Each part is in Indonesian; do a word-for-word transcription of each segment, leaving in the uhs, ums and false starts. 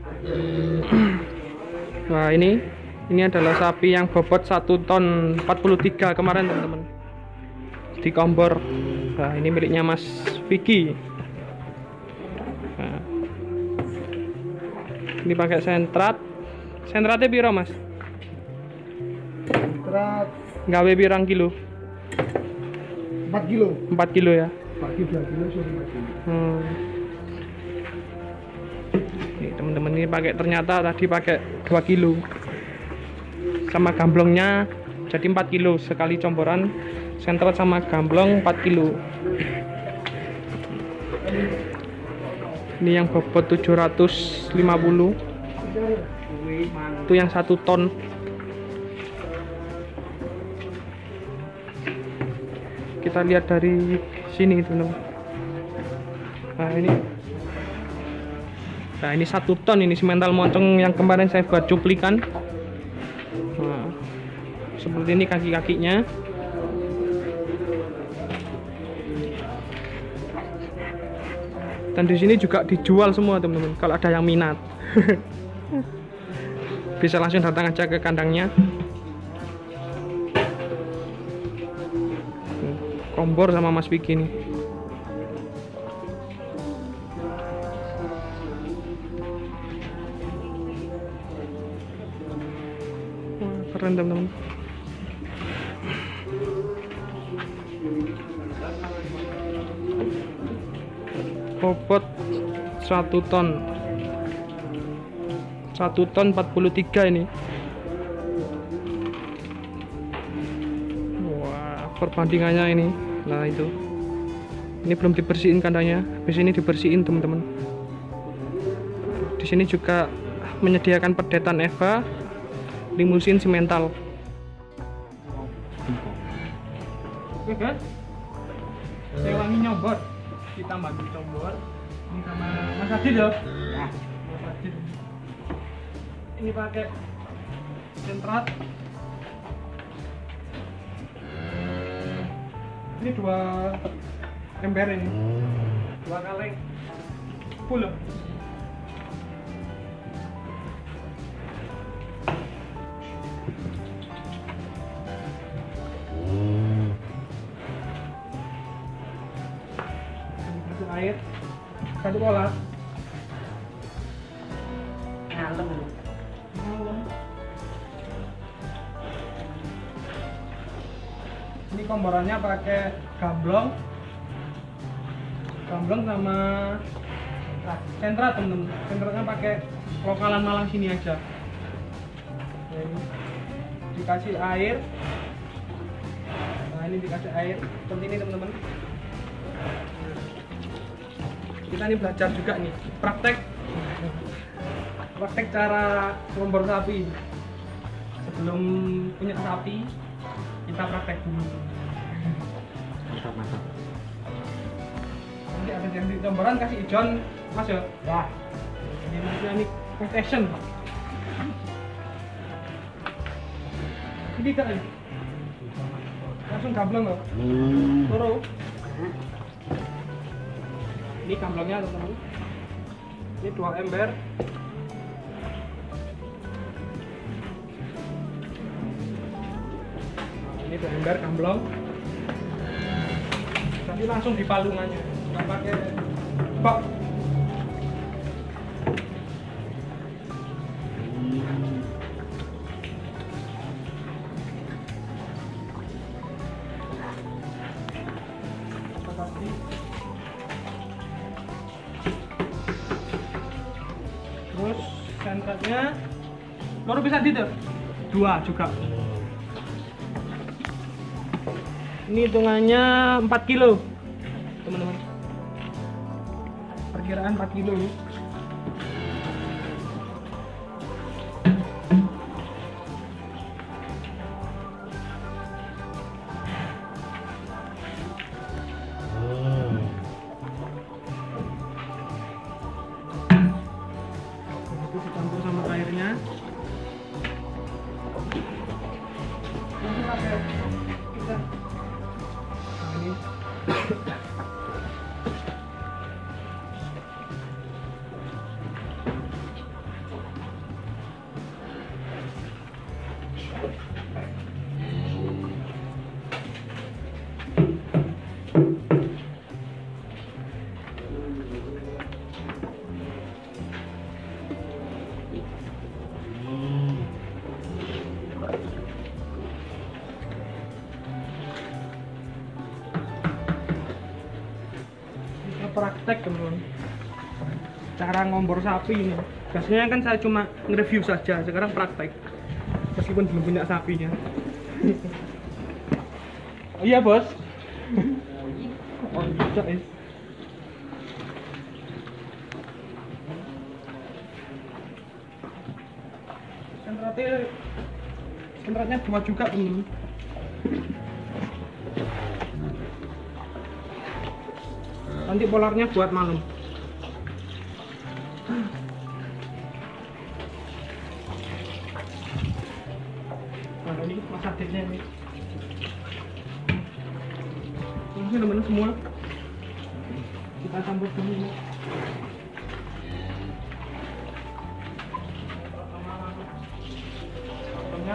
Nah ini ini adalah sapi yang bobot satu ton empat puluh tiga kemarin teman-teman, di Kompor. Nah ini miliknya Mas Vicky. Nah, ini pakai sentrat. Sentratnya piro Mas? Sentrat Gawe pirang kilo? empat kilo. empat kilo ya. empat kilo dua kilo sudah empat kilo. Hmm. Nih teman-teman, ini pakai, ternyata tadi pakai dua kilo. Sama gamblongnya jadi empat kilo sekali comboran. Sentrat sama gamblong empat kilo. Ini yang bobot tujuh ratus lima puluh. Itu yang satu ton. Kita lihat dari sini teman-teman. Nah ini, nah ini satu ton ini simental moncong yang kemarin saya buat cuplikan. Nah, seperti ini kaki-kakinya. Dan di sini juga dijual semua teman-teman. Kalau ada yang minat, bisa langsung datang aja ke kandangnya. Kompor sama Mas Vicky nih. Wah, keren teman-teman. Bobot satu ton. satu ton empat puluh tiga ini. Wah, perbandingannya ini. Nah itu, ini belum dibersihin kandangnya, habis ini dibersihin teman-teman. Di sini juga menyediakan pedetan Eva, limusin simental. Oke kan? Saya wangi nyobot, kita bantu combor. Ini sama Mas Adit ya? Ya. Mas Adit. Ini pakai sentrat. Ini dua ember ini, dua kaleng full. Kasih air satu bola. Ngalem. Ngalem. Ini komborannya pakai gamblong, gamblong sama sentrat temen-temen. Sentratnya pakai lokalan Malang sini aja. Ini dikasih air. Nah ini dikasih air seperti ini teman-teman. Kita ini belajar juga nih, praktek, praktek cara ngombor sapi. Sebelum punya sapi, kita praktek dulu. Mantap, mantap. Nanti ada yang di comboran kasih ijon Mas ya? Ya. Ini masih ini fast action. Ini kan langsung gamblong loh. Toro. Ini gamblongnya teman-teman. Ini dua ember. Ini dua ember gamblong. Tapi langsung di palungannya, nggak pakai bak. Terus sentratnya baru bisa gitu, dua juga. Ini hitungannya empat kilo teman-teman, perkiraan empat kilo. Itu dicampur sama airnya. Nanti pakai kita ini. praktek teman-teman, cara ngombor sapi ini. Biasanya kan saya cuma nge-review saja, sekarang praktek meskipun belum punya sapinya. Oh, iya bos. Oh bisa guys. Sentratnya sentratnya dua juga teman. Nanti polarnya buat malam. Nah ini mas adiknya ini. Ini teman-teman semua. Kita campur dulu. Potongnya.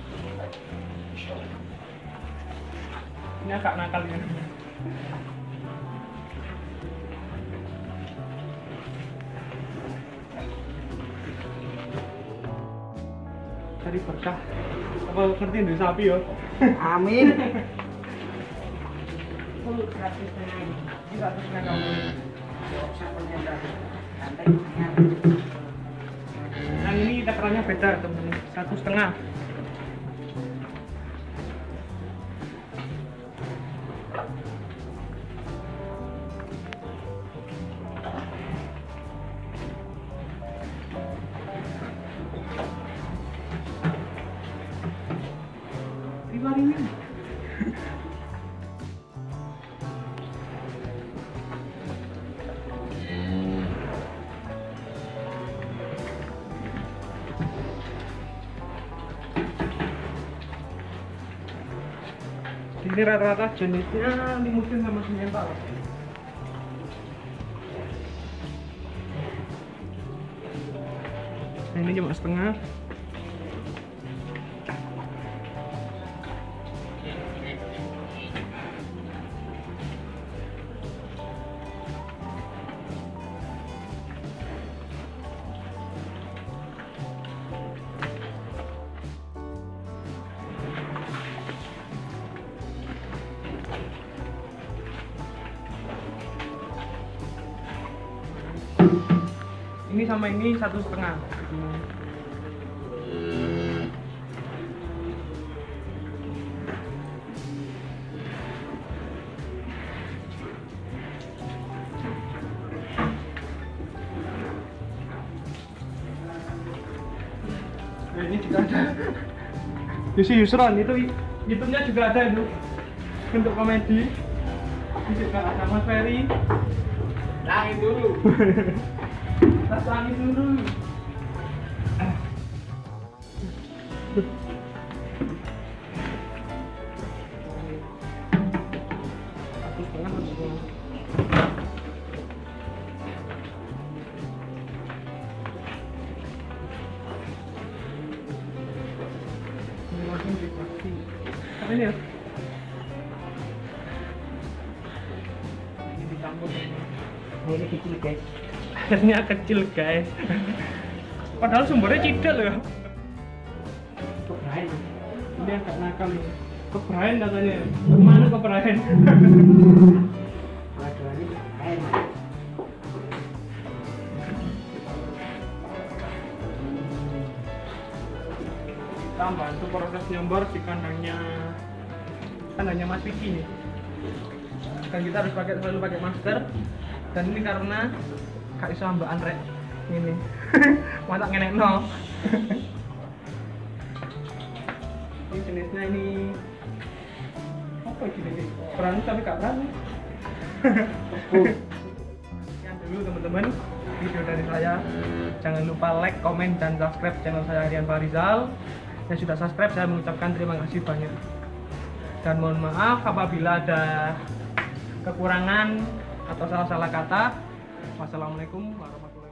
Ini agak nakal ya. Cari berkah. Apa ngerti duit sapi ya? Amin. Ini satu setengah kamu. Yang ini takarannya beda teman-teman, satu setengah. Lima ribu. Ini rata-rata jenisnya limusin sama simental. Nah, ini cuma setengah. Ini sama ini satu setengah. Nah, ini juga ada. Yusi Yusron itu YouTube-nya juga ada itu untuk komedi. Ini juga ada Mas Ferry. Langit dulu. Tas langit dulu. Satu setengah satu setengah. Ini langsung dikasih. Apa ini ya? Ini dicampur. Oh, ini kecil guys. Airnya kecil guys. Padahal sumbernya cidel ya. Kok Brian? Ini agak nakal nih. Ke Brian katanya. Kemana ke Brian? Waduh, ini Brian. Kita bantu proses nyembor di kandangnya kandangnya Mas Vicky nih. Dan kita harus pakai selalu pakai masker. Dan ini karena Kak iso ambaan rek ini. Mata ngenek no. Ini jenisnya ini apa ini? Berani tapi gak berani. Sekian dulu teman-teman video dari saya. Jangan lupa like, komen, dan subscribe channel saya Rian Farizal. Yang sudah subscribe saya mengucapkan terima kasih banyak. Dan mohon maaf apabila ada kekurangan atau salah-salah kata. Wassalamualaikum warahmatullahi wabarakatuh.